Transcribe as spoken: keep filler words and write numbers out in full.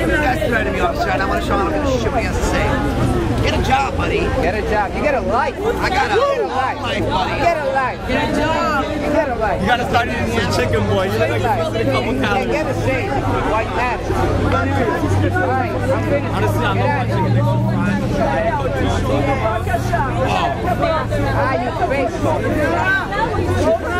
This guy's threatening me, officer, and I want to show him I'm going to shoot what he has to say. Get a job, buddy. Get a job. You get a life. I got a, get a life. life, buddy. You get a life. Get a job. You get a life. You gotta start eating some chicken, boy. You look like you're missing a couple calories. Get a shave. White mask. Alright, I'm finished. Honestly, I'm not watching it. Ah, you face.